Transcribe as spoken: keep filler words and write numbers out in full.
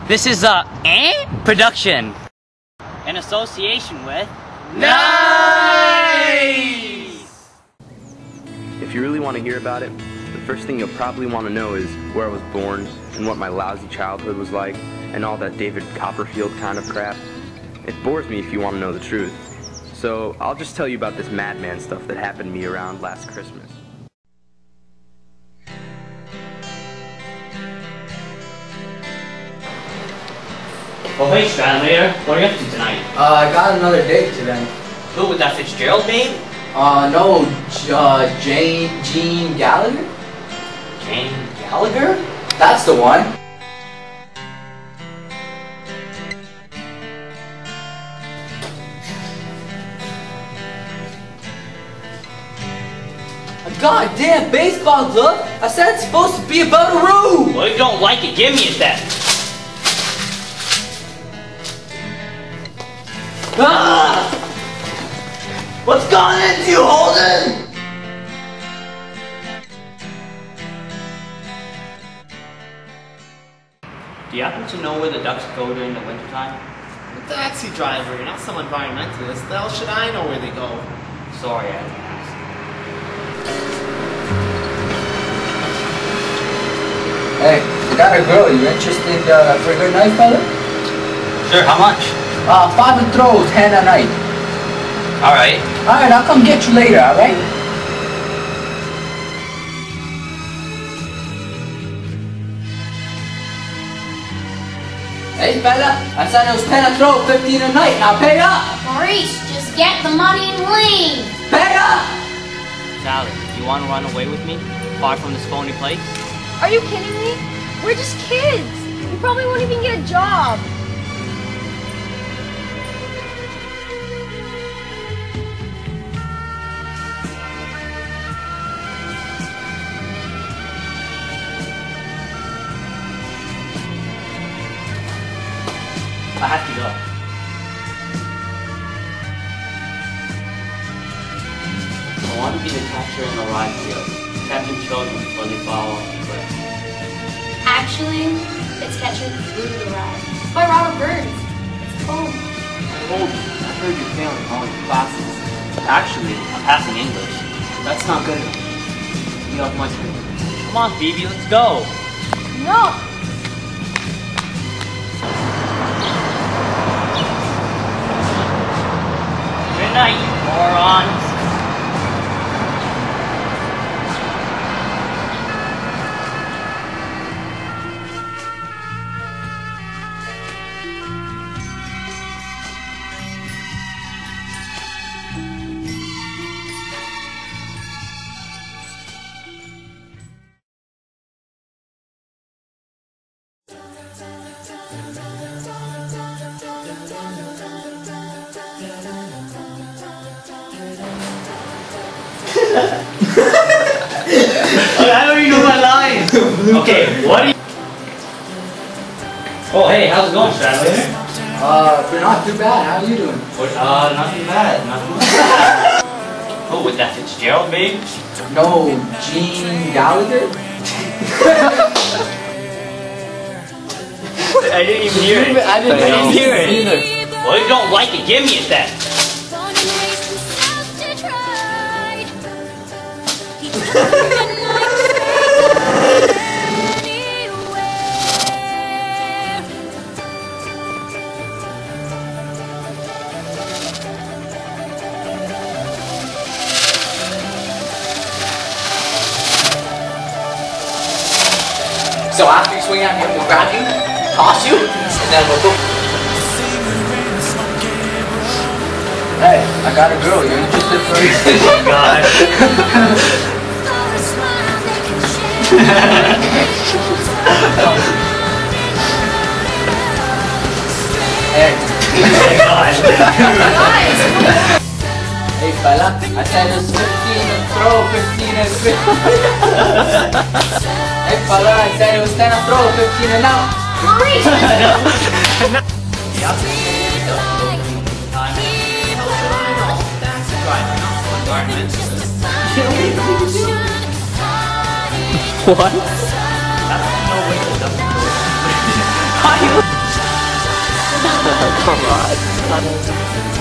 This is a eh? production in association with Nice! If you really want to hear about it, the first thing you'll probably want to know is where I was born and what my lousy childhood was like and all that David Copperfield kind of crap. It bores me if you want to know the truth. So I'll just tell you about this madman stuff that happened to me around last Christmas. Oh hey Stradlater, what are you up to tonight? Uh, I got another date today. Who, with that Fitzgerald babe? Uh, no, J uh, Jane, Jean Gallagher? Jane Gallagher? That's the one. A goddamn baseball glove? I said it's supposed to be about a room! Well, if you don't like it, give me it then. Ah! What's gone into you, Holden? Do you happen to know where the ducks go during the wintertime? I'm a taxi driver, you're not some environmentalist. The hell should I know where they go? Sorry, I didn't ask. Hey, I got a girl. You interested uh, for a good night, fella? Sure, how much? Uh, five and throw, ten a night. Alright. Alright, I'll come get you later, alright? Hey, fella, I said it was ten a throw, fifteen a night. Now pay up! Maurice, just get the money and leave! Pay up! Sally, you want to run away with me? Far from this phony place? Are you kidding me? We're just kids. We probably won't even get a job. I have to go. I want to be the catcher in the ride field, catching children before they fall off the cliff. Actually, it's Catching Through the Ride by Robert Burns. It's a poem. Hold on, I heard you're failing all your classes. Actually, I'm passing English. That's not good enough. You have much more. Come on, Phoebe, let's go. No. Good night, you morons. I don't even know my lines. Okay, what do you... Oh, hey, how's it going, Stradlater? Uh, we're not too bad. How are you doing? Uh, not too bad, not too bad. Oh, with that Fitzgerald, babe? No, Jean Gallagher? I didn't even hear it. I didn't, I didn't hear it. either. Well, if you don't like it, give me it then. So after you swing out here, we'll grab you, toss you, and then we'll go. Hey, I got a girl. You're interested for it? Oh, God. Hey. Oh, God. Hey, fella. I said it's fifteen and throw, fifteen and fifteen. Hey, fella. I said it was ten and throw, fifteen and out. Maurice! What? That's no way to Come on.